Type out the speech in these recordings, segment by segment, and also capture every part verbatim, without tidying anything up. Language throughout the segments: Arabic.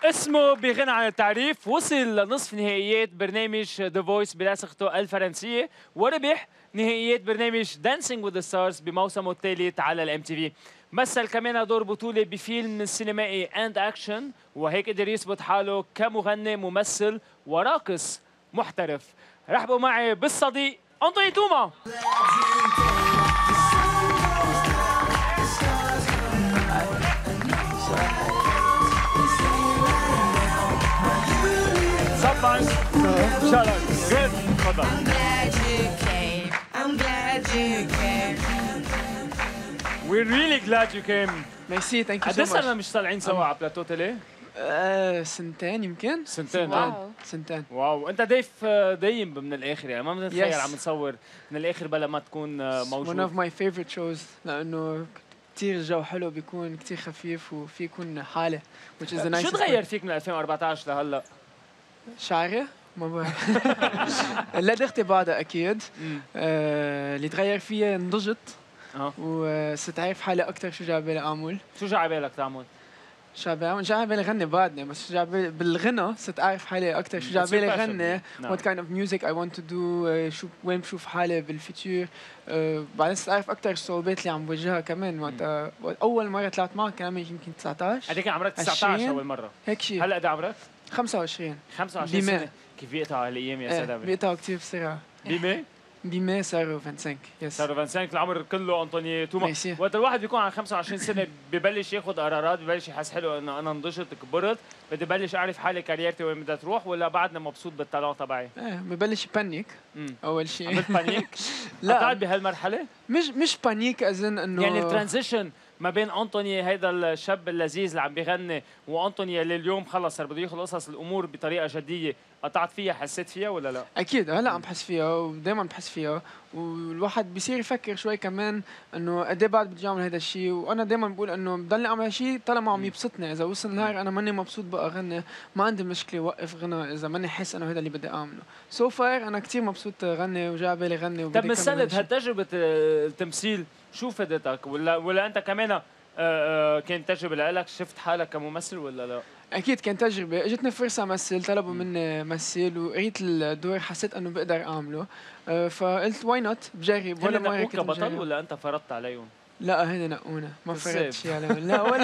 اسمه بغنى عن التعريف، وصل لنصف نهائيات برنامج ذا فويس بنسخته الفرنسية، وربح نهائيات برنامج دانسينج وذ ستارز بموسمه الثالث على الام تي في. مثل كمان دور بطولة بفيلم سينمائي اند اكشن، وهيك قدر يثبت حاله كمغني ممثل وراقص محترف. رحبوا معي بالصديق أنطوني توما. صباح شالك غير تفضل. We're really glad you came. ميرسي ثانك يو سو قد ماتش. صرنا مش طالعين سوا على بلاتو تيلي؟ آه، سنتين يمكن سنتين. واو. سنتين. واو، انت ضيف دايم من الاخر، يعني ما بنتخيل Yes. عم نصور من الاخر بلا ما تكون موجود. one of my favorite shows لانه كثير الجو حلو، بيكون كثير خفيف وفي يكون حاله which is the nicest. شو تغير فيك من ألفين وأربعطعش لهلا؟ شعري ما بعرف. لدغتي بعدها اكيد. آه، اللي تغير فيها نضجت اه وصرت عارف حالي اكثر شو جاي بالي اعمل. شو جا على بالك تعمل؟ شو جاي بالي جاي بالي غني بعدني، بس شو جاي بالي بالغنى صرت اعرف حالي اكثر شو جاي بالي غني. what kind of music I want to do. شو وين بشوف حالي بالفيتشر. أه بعدين صرت اعرف اكثر الصعوبات اللي عم بواجهها كمان. وقت اول مره طلعت معك كان عمري يمكن تسعطعش. قد كان عمرك تسعطعش اول مره؟ هيك شيء. هلا قد عمرك؟ خمسة وعشرين. خمسة وعشرين سنه. كيف بيقطعوا هالايام يا سلام؟ ايه بيقطعوا كثير بسرعه. بمي؟ بمي صاروا خمسة وعشرين. يس صاروا خمسة وعشرين. العمر كله أنطوني توما. وقت الواحد بيكون على خمسة وعشرين سنه ببلش ياخذ قرارات، ببلش يحس حلو انه انا نضجت كبرت، بدي بلش اعرف حالي كاريرتي وين بدها تروح، ولا بعدنا مبسوط بالطلعه تبعي؟ ايه ببلش يبانيك اول شيء. عملت بانيك؟ لا قطعت بهالمرحله؟ مش مش بانيك اظن انه يعني الترانزيشن ما بين انطوني هيدا الشاب اللذيذ اللي عم بيغني وانطوني اللي اليوم خلص صار بده ياخذ قصص الامور بطريقه جديه، قطعت فيها حسيت فيها ولا لا؟ اكيد هلا عم بحس فيها ودائما بحس فيها، والواحد بيصير يفكر شوي كمان انه قد ايه بعد بدي اعمل هذا الشيء. وانا دائما بقول انه بضلني اعمل شيء طالما عم يبسطني. اذا وصل نهار انا ماني مبسوط بقى غني، ما عندي مشكله وقف غنى اذا ماني حس انه هذا اللي بدي اعمله. سو فار انا كثير مبسوط غني وجا بالي غني. طب مثلت هالتجربه التمثيل شو فادتك؟ ولا ولا انت كمان كانت تجربه لك؟ شفت حالك كممثل ولا لا؟ اكيد كان تجربه. اجتني فرصه امثل، طلبوا مني مثل وقريت الدور حسيت انه بقدر اعمله. أه فقلت واي نوت بجرب. ولا مره كنت كبطل ولا انت فرضت عليهم؟ لا هن نقونا ما فرضت شيء عليهم. لا ولا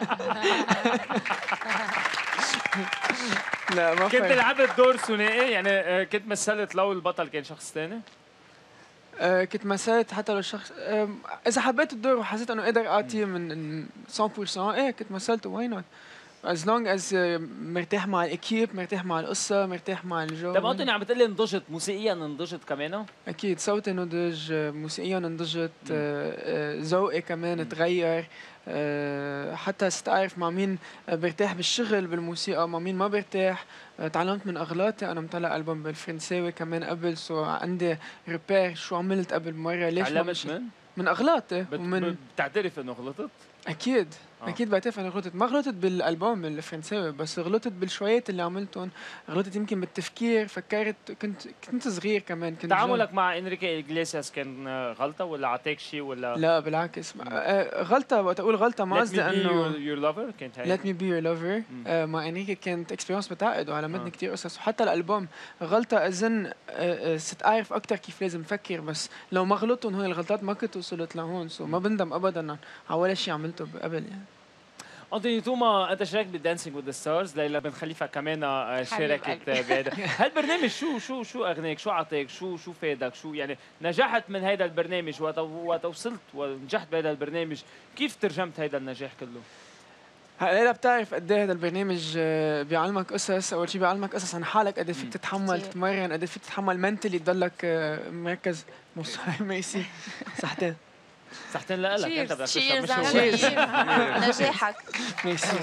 لا ما كنت لعبت دور ثنائي يعني؟ كنت مثلت لو البطل كان شخص ثاني؟ أه كنت مثلت حتى لو الشخص أه اذا حبيت الدور وحسيت انه قدر اعطيه من مية بالمية ايه كنت مثلته واي نوت as long as مرتاح مع الاكيب، مرتاح مع القصه، مرتاح مع الجو. طب انطوني عم بتقلي نضجت موسيقيا، نضجت كمان؟ اكيد صوتي نضج، موسيقيا نضجت، ذوقي كمان تغير. حتى صرت اعرف مع مين برتاح بالشغل بالموسيقى، مع مين ما برتاح. تعلمت من اغلاطي. انا مطلع البوم بالفرنساوي كمان قبل، سو عندي ريبير شو عملت قبل مره. ليش تعلمت من من اغلاطي؟ بت... ومن بتعترف انه غلطت؟ اكيد آه. اكيد بعترف انا غلطت. ما غلطت بالالبوم الفرنساوي بس غلطت بالشويات اللي عملتهم. غلطت يمكن بالتفكير. فكرت كنت كنت صغير كمان. كنت تعاملك جن. مع انريكي إغليسياس كان غلطه ولا عطاك شيء ولا؟ لا بالعكس. آه غلطه. وقت اقول غلطه ما قصدي انه يور لافر كانت هي. Let me be your lover. آه مع انريكي كانت اكسبيرينس بتعقد وعلمتني آه. كثير قصص. وحتى الالبوم غلطه اظن آه صرت اعرف اكثر كيف لازم افكر. بس لو ما غلطتهم هون الغلطات ما كنت وصلت لهون. سو ما بندم ابدا على ولا شيء عملته قبل يعني. أنطوني توما انت شاركت بدانسينج وذ ستارز، ليلى بن خليفه كمان شاركت بهذا. هالبرنامج شو شو شو اغناك؟ شو عطاك؟ شو شو فادك؟ شو يعني نجحت من هذا البرنامج؟ وقت وصلت ونجحت بهذا البرنامج كيف ترجمت هذا النجاح كله؟ هلا بتعرف قد ايه هذا البرنامج بيعلمك قصص. اول شيء بيعلمك قصص عن حالك، قد ايه فيك تتحمل تتمرن، قد ايه فيك تتحمل منتلي تضلك مركز. ميرسي. صحتين صحتين لك انت بدك تشرب مش نجاحك. ميرسي.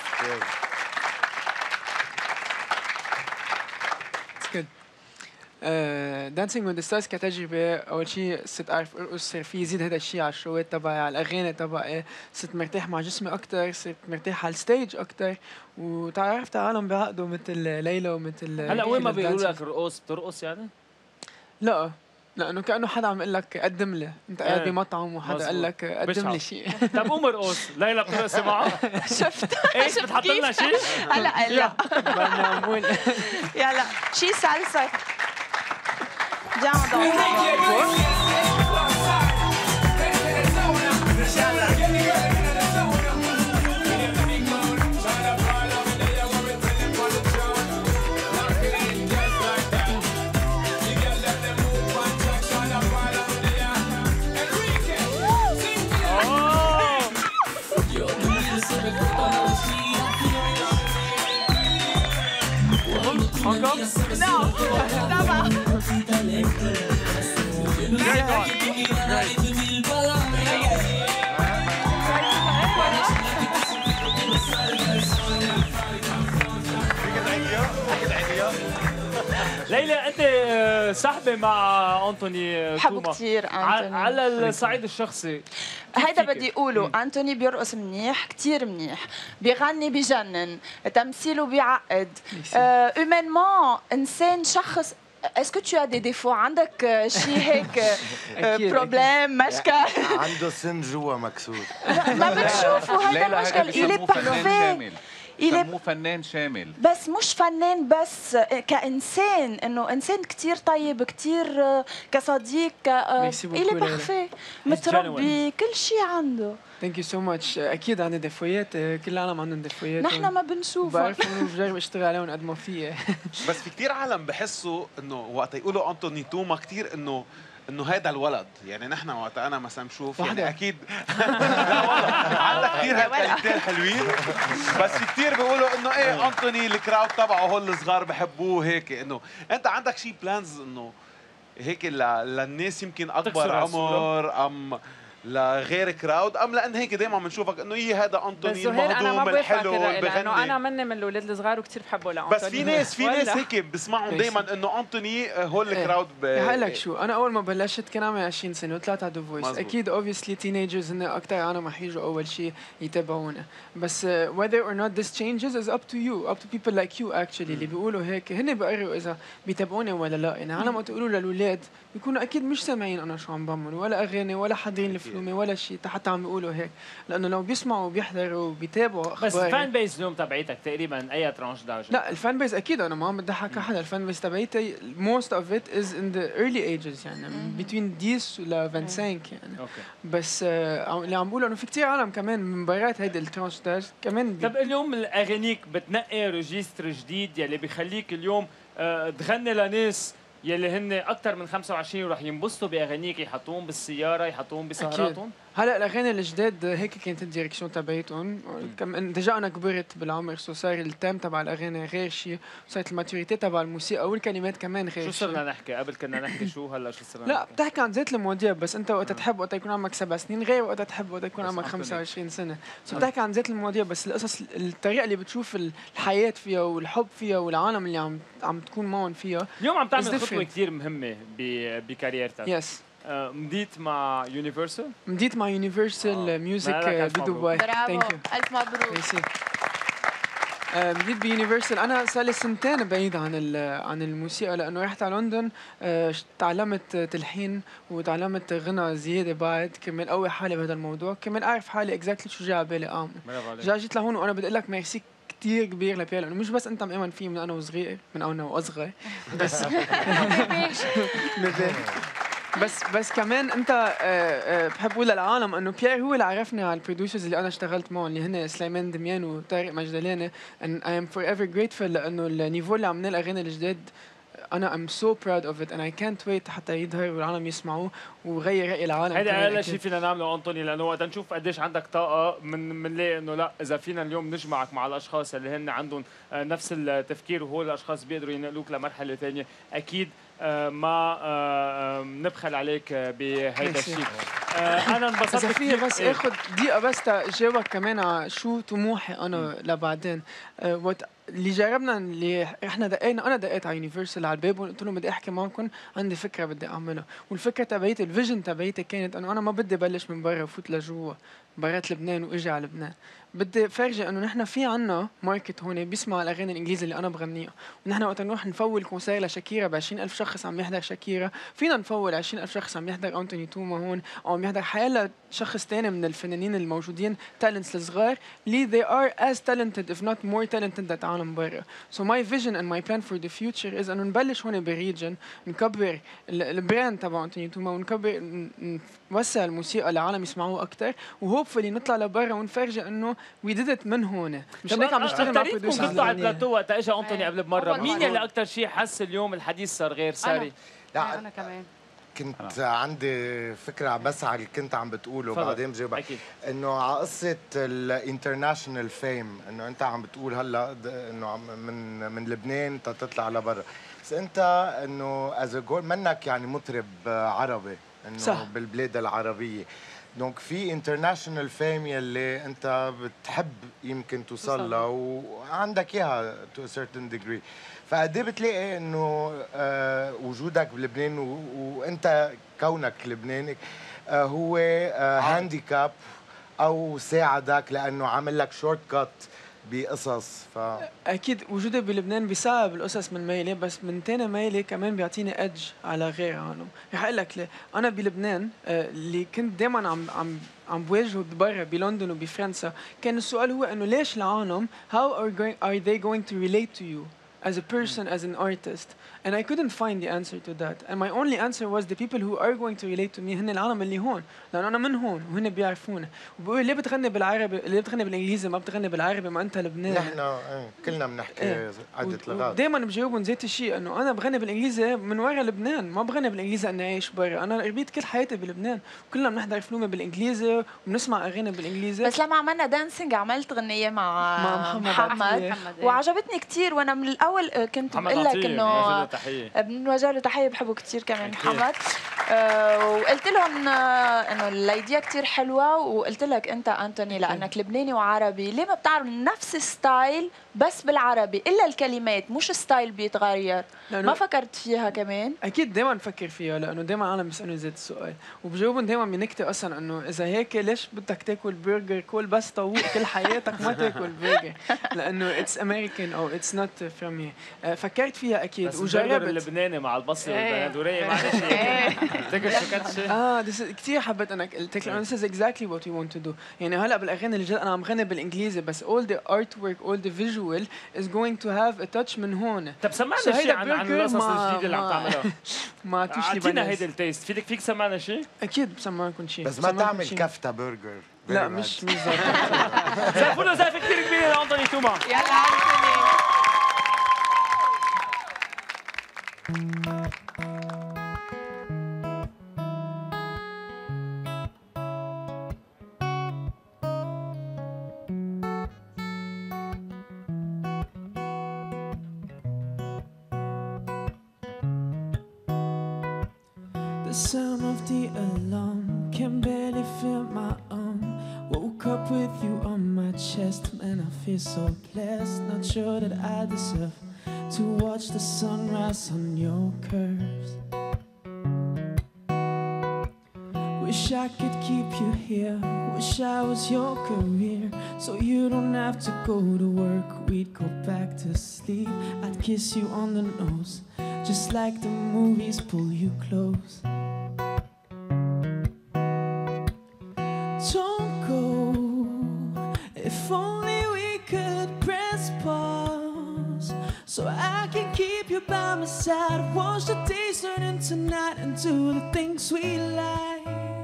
دانسينج وذ ستارز كتجربه. اول شيء صرت اعرف ارقص، صار في يزيد هذا الشيء على الشوات تبعي، على الاغاني تبعي. صرت مرتاح مع جسمي اكثر، صرت مرتاح على الستيج اكثر. وتعرفت عالم بيعقدوا مثل ليلى ومثل هلا وين ما بيقولوا لك رقص بترقص يعني؟ لا لانه كانه حدا عم يقول لك قدم لي، انت قاعد إيه. بمطعم وحدا قال لك قدم لي شيء. طب قوم ارقص، ليلى بترقصي معه؟ شفت ايش بتحط لنا شيء؟ هلا هلا بدنا نقول يلا شي سالسة جامد. No, طبعا. ليلى انت صاحبه مع انطوني بحبه توما كثير انطوني. على الصعيد الشخصي هيدا بدي اقوله، انتوني بيرقص منيح كثير منيح، بيغني بجنن، تمثيله بيعقد، اومينمون انسان شخص. اسكو tu as des défauts؟ عندك شيء هيك بروبليم مشكل؟ عنده سن جوا مكسور. ما بتشوفوا هيدا المشكل. il est parfait. يسموه فنان شامل. بس مش فنان بس، كإنسان إنه إنسان كتير طيب، كتير كصديق، il est parfait، متربي، كل شيء عنده. ثانك يو سو ماتش. اكيد عندي دفويات، كل العالم عندهم دفويات، نحن ما بنشوفها. بعرف انه بجرب اشتغل عليهم قد ما فيي. بس في كثير عالم بحسوا انه وقت يقولوا انطوني توما كثير انه انه هيدا الولد، يعني نحن وقت انا مثلا بشوف يعني اكيد لا والله عندك كثير هالكلمتين حلوين، بس في كثير بيقولوا انه ايه انطوني الكراود تبعه هول الصغار بحبوه هيك. انه انت عندك شي بلانز انه هيك للناس يمكن اكبر عمر ام لغير كراود، ام لان هيك دائما بنشوفك انه هي هذا انطوني المهضوم الحلو اللي بغني؟ انا مني من الاولاد الصغار وكثير بحبه لانطوني. بس في ناس في ناس هيك بسمعهم دائما انه انطوني هول الكراود. هقول لك شو، انا اول ما بلشت كان عمري عشرين سنه وطلعت على ذا فويس، اكيد اوبسلي تينيجرز هن اكثر عالم رح يجوا اول شيء يتابعونا، بس uh, whether or not this changes is up to you, up to people like you actually اللي بيقولوا هيك، هن بيقرروا اذا بيتابعوني ولا لا. يعني عالم وقت يقولوا للاولاد بيكونوا اكيد مش سامعين انا شو عم بعمل، ولا اغاني ولا حاضرين الفيلم ولا شيء حتى عم بيقولوا هيك، لانه لو بيسمعوا وبيحضروا وبيتابعوا اخبار. بس الفان بيز اليوم تبعيتك تقريبا اي ترانش داج؟ لا الفان بيز اكيد انا ما عم بضحك حدا، الفان بيز تبعيتي most of it is in the early ages، يعني between ديس ل خمسة وعشرين يعني. أوكي. بس آه اللي عم بقوله انه في كثير عالم كمان من برات هيدي الترانش داج كمان. طب اليوم اغانيك بتنقي ريجستر جديد يلي بيخليك اليوم آه تغني لناس يلي هن اكثر من خمسة وعشرين ورح ينبسطوا باغانيك، يحطوهم بالسياره، يحطوهم بسهراتهم؟ هلا الاغاني الجداد هيك كانت الديركسيون تبعيتهم، كم ديجا انا كبرت بالعمر، سو صار التيم تبع الاغاني غير شيء، وصارت الماتوريتي تبع الموسيقى والكلمات كمان غير شيء. شو صرنا نحكي قبل؟ كنا نحكي شو هلا شو صرنا لا نحكي؟ بتحكي عن ذات المواضيع، بس انت وقت تحب وقت يكون عمرك سبع سنين غير وقت تحب وقت يكون عمرك خمسة وعشرين سنه، سو بتحكي عن ذات المواضيع، بس القصص الطريقه اللي بتشوف الحياه فيها والحب فيها والعالم اللي عم عم تكون معهم فيها. اليوم عم تعمل خطوه كثير مهمه بكاريرتك. يس. مديت مع يونيفرسال؟ مديت مع يونيفرسال ميوزك بدبي. برافو، الف مبروك. بديت بيونيفرسال، انا صار لي سنتين بعيد عن عن الموسيقى، لانه رحت على لندن تعلمت تلحين وتعلمت غنى زياده بعد كرمال قوي حالي بهذا الموضوع، كرمال اعرف حالي اكزاكتلي شو جاي على بالي اعمل. جا جيت لهون وانا بدي اقول لك ميرسي كثير كبير لبيال، لانه مش بس انت مؤمن فيه من انا وصغير، من انا واصغر بس بس بس كمان انت بحب اقول للعالم انه بيير هو اللي عرفني على البروديوسرز اللي انا اشتغلت معهم، اللي هن سليمان دميان وطارق مجدلاني، and I am forever grateful، لانه النيفو اللي عملناه الاغاني الجداد انا I'm so proud of it and I can't wait حتى يظهر والعالم يسمعوه وغير رأي العالم. هيدا اقل شيء فينا نعمله انطوني، لانه وقت نشوف قديش عندك طاقه من بنلاقي انه لا، اذا فينا اليوم نجمعك مع الاشخاص اللي هن عندهم نفس التفكير وهول الاشخاص بيقدروا ينقلوك لمرحله ثانيه، اكيد ما نبخل عليك بهيدا الشيء. انا انبسطت كثير. بس إيه؟ اخذ دقيقه بس تجاوبك كمان على شو طموحي انا م. لبعدين. وقت اللي جربنا اللي احنا دقينا، انا دقيت على يونيفرسال على الباب وقلت لهم بدي احكي معكم، عندي فكره بدي اعملها، والفكره تبعيتي الفيجن تبعيتي كانت انه انا ما بدي بلش من برا وفوت لجوا، برات لبنان واجى على لبنان. بدي فرجي انه نحن في عنا ماركت هون بيسمع الاغاني الانجليزي اللي انا بغنيها، ونحن وقت نروح نفول كونسير لشاكيرا ب عشرين ألف شخص عم يحضر شاكيرا، فينا نفول عشرين ألف شخص عم يحضر أنتوني توما هون، او عم يحضر حيلا شخص تاني من الفنانين الموجودين تالنتس الصغار اللي they are as talented if not more talented than عالم برا. So my vision and my plan for the future is انه نبلش هون بالريجن، نكبر البراند تبع أنتوني توما، ونكبر نوسع الموسيقى لعالم يسمعوها اكثر، وهوبفلي نطلع لبرا ونفرجي انه وي ديد ات من هون. مش هيك عم نشتغل مع بروديوسرز. كنتوا على البلاتو وقت اجى أنتوني قبل بمره، مين يلي اكثر شيء حس اليوم الحديث صار غير ساري؟ لا انا كمان كنت عندي فكره بس على اللي كنت عم بتقوله وبعدين بجاوبك، انه على قصه الانترناشونال فيم، انه انت عم بتقول هلا انه من من لبنان تطلع لبرا، بس انت انه از جول منك يعني مطرب عربي انه صح. بالبلاد العربيه، دونك في انترناشونال فيم يلي انت بتحب يمكن توصل لها وعندك اياها تو ا سيرتن ديجري، فقد ايه بتلاقي انه آه وجودك بلبنان وانت كونك لبناني آه هو آه هانديكاب او ساعدك لانه عامل لك شورت كات بقصص؟ ف اكيد وجودي بلبنان بيصعب القصص من ميلي، بس من تاني ميلي كمان بيعطيني ادج على غير عنهم. رح اقول لك ليه. انا بلبنان اللي كنت دائما عم عم عم بواجهه برا بلندن وبفرنسا، كان السؤال هو انه ليش العالم how are going are they going to relate to you as a person, as an artist, and I couldn't find the answer to that, and my only answer was the people who are going to relate to me هن العالم اللي هون، لأنه أنا من هون وهن بيعرفوني، وبقول ليه بتغني بالعربي، ليه بتغني بالإنجليزي ما بتغني بالعربي، ما أنت لبناني. نحن ايه كلنا بنحكي ايه. عدة لغات. دائما بجاوبهم ذات الشيء، إنه أنا بغني بالإنجليزي من ورا لبنان، ما بغني بالإنجليزي إني عايش برا، أنا ربيت كل حياتي بلبنان، وكلنا بنحضر فيلم بالإنجليزي وبنسمع أغاني بالإنجليزي. بس لما عملنا دانسينج عملت غنية مع, مع محمد, محمد, محمد وعجبتني كثير، وأنا من الأول كنت بقول لك إنه بنوجه له تحية، بحبه كثير كمان محمد. أه وقلت لهم انه الايديا كثير حلوه، وقلت لك انت انتوني لانك لبناني وعربي ليه ما بتعرف نفس الستايل بس بالعربي، الا الكلمات مش ستايل بيتغير. ما فكرت فيها كمان؟ اكيد دائما بفكر فيها، لانه دائما عالم بيسالوني ذات السؤال، وبجاوبهم دائما بنكته اصلا انه اذا هيك ليش بدك تاكل برجر؟ كل بس طاووق كل حياتك، ما تاكل برجر، لانه اتس امريكان او اتس نوت فروم هير. فكرت فيها اكيد وجربت. اللبناني مع البصل والبندوريه معلش تاكل شوكتشه. اه كثير حبيت انك قلت لك this is exactly what we want to do. يعني هلا بالاغاني اللي جاي انا عم غني بالانجليزي، بس all the artwork all the visual is going to have a touch من هون. طب سمعنا شيء عن عن القصص الجديده اللي عم تعملها. ما عطوش لي اعطينا هيدا التيست. فيك فيك سمعنا شيء؟ اكيد بسمعكم شيء، بس ما تعمل كفته برجر. لا مش مش زي زفوا زفه كثير كبيره لأنتوني توما. يلا أنتوني. The sound of the alarm can barely feel my arm. Woke up with you on my chest, man, I feel so blessed. Not sure that I deserve to watch the sunrise on your curves. Wish I could keep you here, wish I was your career, so you don't have to go to work, we'd go back to sleep. I'd kiss you on the nose, just like the movies pull you close. Don't go, if only we could press pause, so I can keep you by my side. Watch the days turn into night and do the things we like.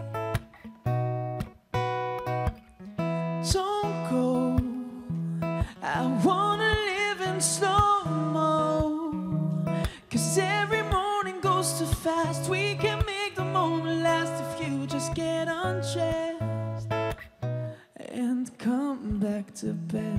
Don't go, I wanna live in slow-mo, 'cause every morning goes too fast. We can make the moment last if you just get undressed and come back to bed.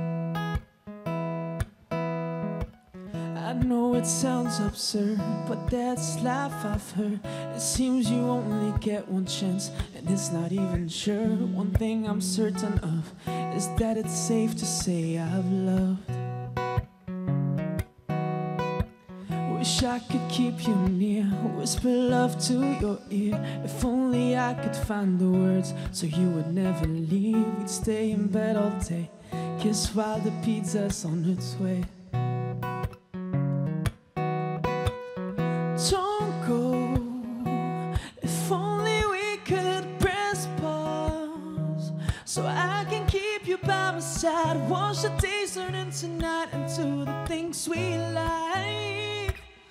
I know it sounds absurd, but that's life I've heard. It seems you only get one chance, and it's not even sure. One thing I'm certain of is that it's safe to say I've loved. wish I could keep you near, whisper love to your ear. If only I could find the words so you would never leave. We'd stay in bed all day, kiss while the pizza's on its way. Don't go, if only we could press pause so I can keep you by my side. Watch the days turn into night, into the things we like.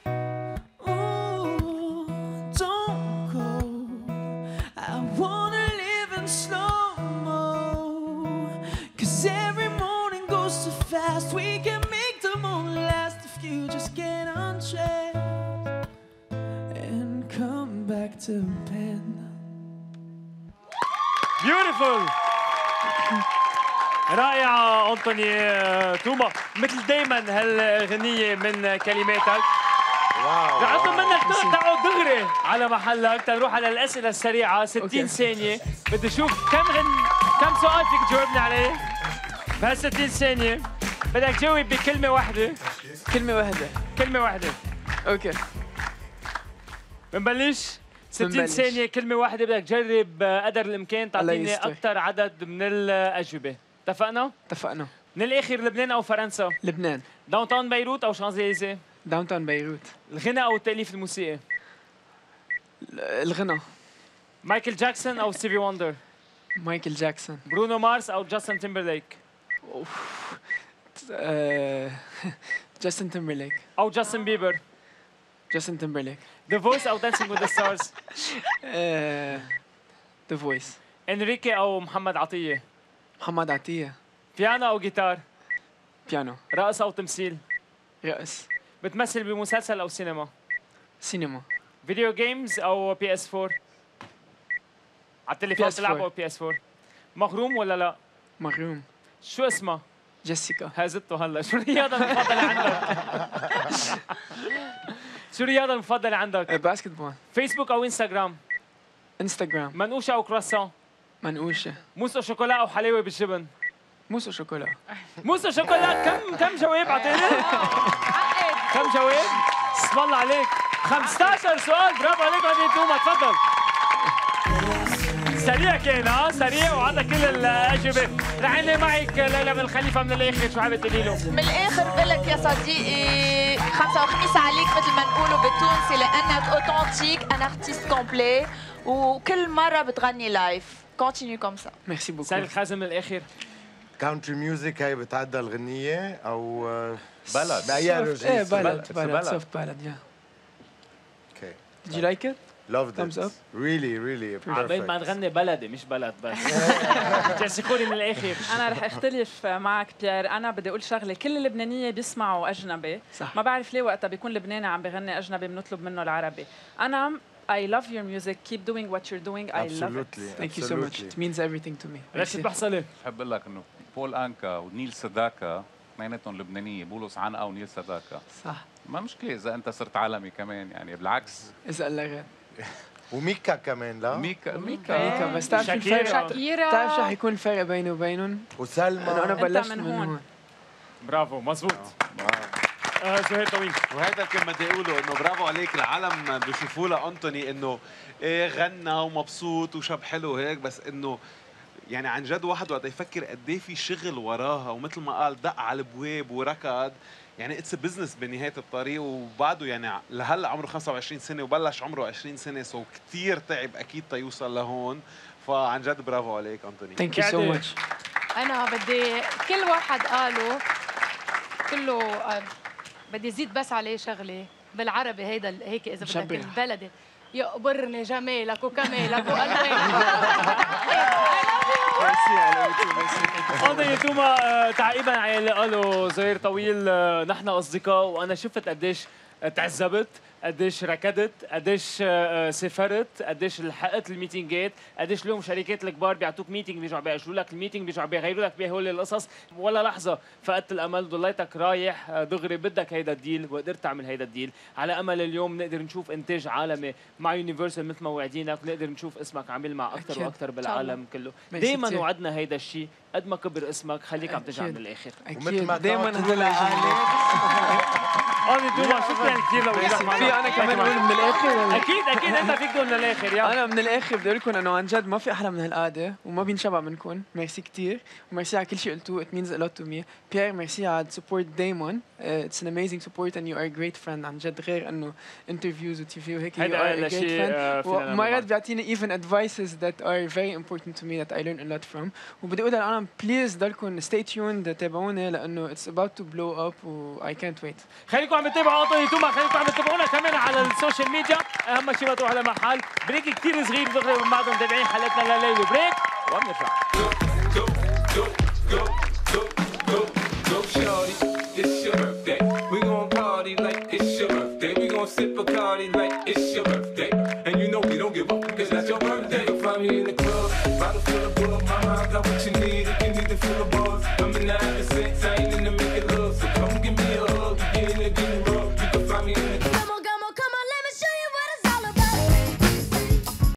Ooh, don't go, I wanna live in slow-mo, 'cause every morning goes too fast. We can make the moment last if you just get undressed and come back to bed. Beautiful. رائعة أنطوني توما، مثل دايما هالغنية من كلماتك. واو رح أطلب منك تقعد دغري على محلك تنروح على الأسئلة السريعة. ستين ثانية، بدي أشوف كم غن... كم سؤال فيك تجاوبني عليه بهال ستين ثانية. بدك تجاوب بكلمة واحدة. كلمة واحدة. كلمة واحدة. اوكي. بنبلش؟ ستين بنبلش. ثانية، كلمة واحدة، بدك تجرب قدر الإمكان تعطيني يستر. أكثر عدد من الأجوبة. اتفقنا؟ اتفقنا. من الآخر، لبنان أو فرنسا؟ لبنان. داون تاون بيروت أو شانزليزيه؟ داون تاون بيروت. الغنى أو التأليف الموسيقي؟ الغنى. مايكل جاكسون أو ستيفي وندر؟ مايكل جاكسون. برونو مارس أو جاستن تيمبرليك؟ آه، جاستن تيمبرليك. أو جاستن بيبر؟ جاستن تيمبرليك. ذا فويس أو دانسينج وذ ذا ستارز؟ ذا فويس. إنريكي أو محمد عطية؟ محمد عطية. بيانو أو جيتار؟ بيانو. رقص أو تمثيل؟ رقص. بتمثل بمسلسل أو سينما؟ سينما. فيديو جيمز أو بي اس فور؟ على التليفون تلعب أو بي اس فور؟ مغروم ولا لا؟ مغروم. شو اسمها؟ جيسيكا. هزته هلا. شو الرياضة المفضلة عندك؟ شو الرياضة المفضلة عندك؟ باسكت بول. فيسبوك أو انستغرام؟ انستغرام. منقوشة أو كرواسون؟ منقوشة. موس أو شوكولا أو حلاوة بالجبن؟ موس وشوكولا. موس وشوكولا. كم كم جواب عطيني؟ كم جواب؟ اسم الله عليك. خمسة عشر سؤال، برافو عليك أنطوني توما، تفضل. سريع كان ها، سريع وعطى كل الأجوبة. رح أنهي معك ليلى بن خليفة من الآخر، شو حابة تقولي له؟ من الآخر بقول لك يا صديقي خمسة وخميس عليك مثل ما نقولوا بالتونسي، لأنك أوتنتيك، أن أرتيست كومبلي، وكل مرة بتغني لايف. كونتينيو كوم سا. ميرسي بوكو. سالي الخازن من الآخر. كاونتري ميوزك هي بتعدى الغنية أو بلد. بأي ايه رجل؟ بلد بلد. بلد سوفت بلد يا. Okay. Did you like it? Loved Thumbs it. up. Really, really عبين ما perfect. تغني بلدي مش بلد بس. جسكوني من الآخر. انا رح اختلف معك بيير. انا بدي اقول شغله، كل اللبنانيه بيسمعوا اجنبي. صح. ما بعرف ليه وقتها بيكون لبناني عم بغني اجنبي بنطلب منه العربي. انا I love your music. Keep doing what you're doing. I love it. Absolutely. Thank you so much. It means everything to me. رشيد بحصلي. بحب اقول لك انه بول انكا ونيل سداكا اثنيناتهم لبنانيه، بولس عنقا ونيل سداكا. صح. ما مشكله اذا انت صرت عالمي كمان، يعني بالعكس. إذا الله غير. وميكا كمان لا؟ ميكا ميكا ميكا بس تعرف شو شاكيرا. الفرق؟ شاكيرا. تعرف شو حيكون الفرق بيني وبينهم؟ وسلمى. إنه أنا أنت بلشت من من هون. هون. برافو مزبوط. آه زهير طويل. وهذا كان بدي اقوله انه برافو عليك. العالم بيشوفوا له انطوني انه ايه غنى ومبسوط وشاب حلو هيك، بس انه يعني عن جد واحد وقت يفكر قد ايه في شغل وراها، ومثل ما قال دق على البواب وركض، يعني اتس بزنس بنهايه الطريق، وبعده يعني لهلا عمره خمسة وعشرين سنه وبلش عمره عشرين سنه، سو كثير تعب اكيد تيوصل لهون. فعن جد برافو عليك انطوني. Thank you so much. أنا بدي كل واحد قاله كله آه، بدي زيد بس عليه شغلة بالعربي، هيدا ال- هيك إذا بدك مشبه. البلدي، يقبرني جمالك وكمالك وقلبك. ميرسي على ميرسي. أنطوني توما، آه، تعقيبا على اللي قاله زهير طويل، آه، نحن أصدقاء، وأنا شفت قديش تعذبت، قديش ركضت، قديش آه، سافرت، قديش لحقت الميتينجات، قديش اليوم شركات الكبار بيعطوك ميتينج بيرجعوا بيأجلوا لك الميتينج، بيرجعوا بيغيروا لك بهول القصص، ولا لحظه فقدت الامل، ضليتك رايح آه، دغري بدك هيدا الديل، وقدرت تعمل هيدا الديل، على امل اليوم نقدر نشوف انتاج عالمي مع يونيفرسال مثل ما وعديناك، ونقدر نشوف اسمك عامل مع اكثر أكيد. واكثر بالعالم كله. ميرسي دائما كتير. وعدنا هيدا الشيء، قد ما كبر اسمك خليك عم ترجع أكيد. من الاخر. ومثل ما أكيد دايما تعودوا هدول انطوني توما شكرا كثير لوجودك معنا. في انا كمان اقول من الاخر ولا؟ اكيد اكيد انت فيك تقول للاخر. يلا انا من الاخر بدي اقول لكم انه عن جد ما في احلى من هالقعده وما بينشبع منكم. ميرسي كثير وميرسي على كل شيء قلتوه. it means a lot to me. بيير ميرسي على السبورت دايما. اتس ان اميزنج سبورت and you are a great friend عن جد. غير انه انترفيوز وتي في وهيك you are a great friend. ومرات بيعطيني even advices that are very important to me that I learn a lot from. وبدي اقول للعالم بليز ضلكم stay tuned تابعوني لانه it's about to blow up و I can't wait. خليكم عم تتابعوا انطوني توما. خليكم عم تتابعونا كمان على السوشيال ميديا. اهم شيء ما تروحوا لمحل. بريك كثير صغير دغري من بعدهم متابعين حلقتنا لليله. بريك وبنرجع. It's your birthday. We gon' party like it's your birthday. We gon' sip Bacardi like it's your birthday. And you know we don't give up because that's your birthday. You'll find me in the club, bottle full of bug. Mama, I got what you need if you need to feel the buzz. I'm in the United States.